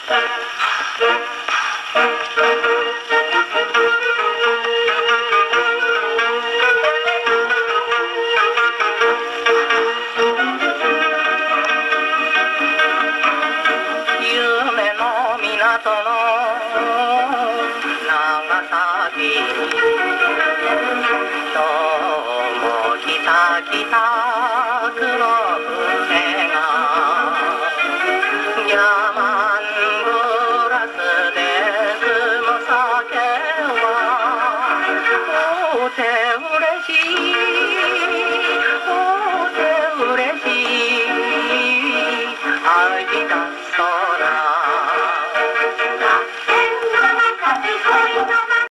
夢の港の長崎、今日も来た来た黒船がギャマングラスで汲む酒はお手嬉しい